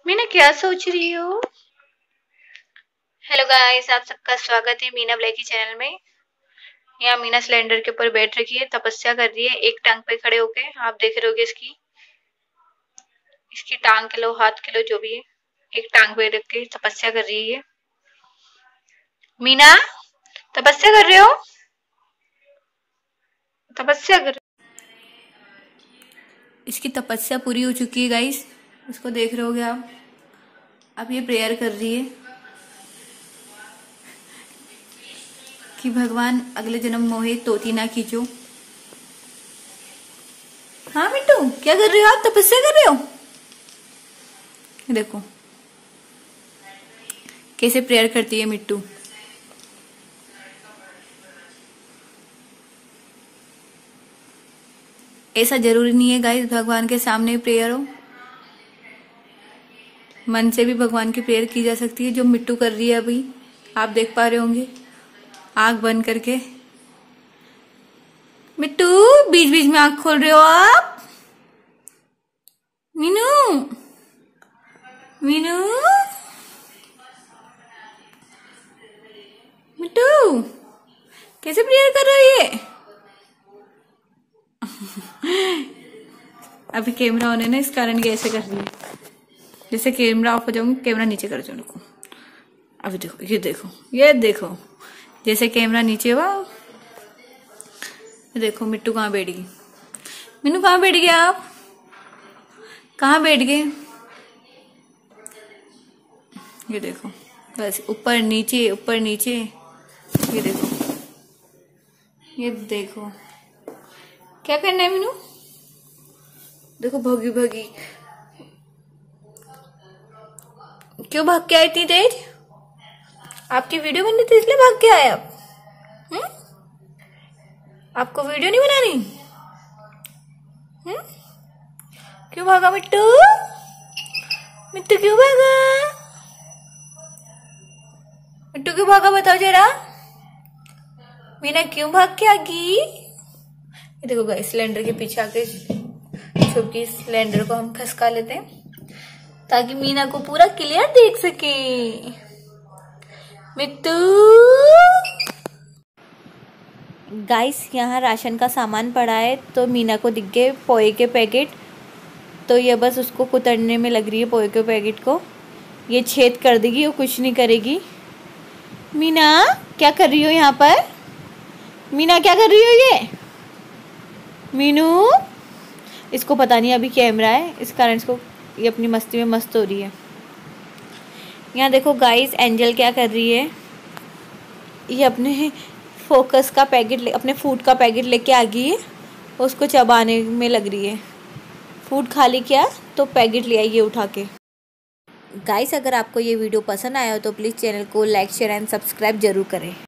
मीना क्या सोच रही हो? हेलो गाइस, आप सबका स्वागत है मीना ब्लैकी चैनल में। यहाँ मीना सिलेंडर के ऊपर बैठ रखी है, तपस्या कर रही है एक टांग पे खड़े होके। आप देख रहे होगे इसकी इसकी टांग के लो, हाथ के लो, जो भी है, एक टांग पे रख के तपस्या कर रही है। मीना, तपस्या कर रहे हो? तपस्या कर। इसकी तपस्या पूरी हो चुकी है गाइस, इसको देख रहे होगे आप। अब ये प्रेयर कर रही है कि भगवान अगले जन्म मोहे तोती ना खींचो। हाँ मिट्टू, क्या कर रहे हो आप? तपस्या कर रहे हो? देखो कैसे प्रेयर करती है मिट्टू। ऐसा जरूरी नहीं है गाइस भगवान के सामने प्रेयर हो, मन से भी भगवान की प्रेयर की जा सकती है, जो मिट्टू कर रही है अभी। आप देख पा रहे होंगे आंख बंद करके। मिट्टू, बीच बीच में आंख खोल रहे हो आप? मीनू, मीनू, मिट्टू, कैसे प्रेयर कर रही है? अभी कैमरा ऑन है ना, इस कारण ये ऐसे कर रही है। जैसे कैमरा ऑफ हो जाऊंगी, कैमरा नीचे कर जाऊंगा। अभी देखो, ये देखो, ये देखो, जैसे कैमरा नीचे हुआ, देखो मिट्टू कहाँ बैठ गई। मीनू कहाँ बैठ गए आप? कहाँ बैठ गए? ये देखो, बस ऊपर नीचे ऊपर नीचे। ये देखो, ये देखो क्या करना है मीनू। देखो भगी भगी, क्यों भाग के आई इतनी तेज? आपकी वीडियो बननी थी इसलिए भाग के आए आप? आपको वीडियो नहीं बनानी? क्यों भागा मिट्टू? मिट्टू क्यों भागा? मिट्टू क्यों भागा बताओ जरा। मीना क्यों भाग के आ गई? ये देखो गाइस, सिलेंडर के पीछे आके छुप के सिलेंडर को हम खसका लेते हैं ताकि मीना को पूरा क्लियर देख सके। मिट्टू गाइस, यहाँ राशन का सामान पड़ा है तो मीना को दिख गए पोए के पैकेट, तो ये बस उसको कुतरने में लग रही है पोए के पैकेट को। ये छेद कर देगी, वो कुछ नहीं करेगी। मीना क्या कर रही हो यहाँ पर? मीना क्या कर रही हो ये? मीनू, इसको पता नहीं अभी कैमरा है, इस कारण इसको ये अपनी मस्ती में मस्त हो रही है। यहाँ देखो गाइस, एंजल क्या कर रही है, ये अपने फोकस का पैकेट अपने फूड का पैकेट लेके आ गई है, उसको चबाने में लग रही है। फूड खाली किया तो पैकेट ले आइए उठा के। गाइस, अगर आपको ये वीडियो पसंद आया हो तो प्लीज़ चैनल को लाइक शेयर एंड सब्सक्राइब जरूर करें।